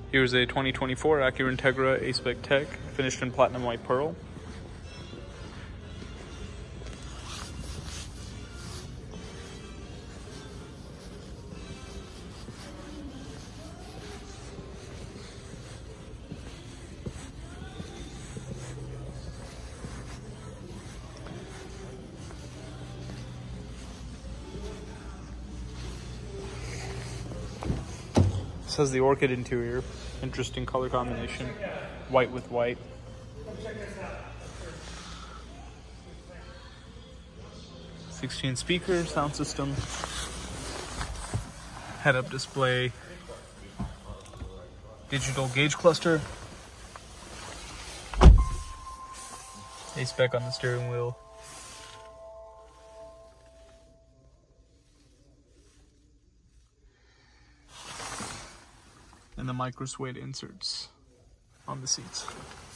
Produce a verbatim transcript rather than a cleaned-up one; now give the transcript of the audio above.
Here's a twenty twenty-four Acura Integra A-Spec Tech, finished in platinum white pearl. This has the Orchid interior, interesting color combination, white with white. sixteen speaker sound system, head-up display, digital gauge cluster, A-Spec on the steering wheel. And the micro suede inserts on the seats.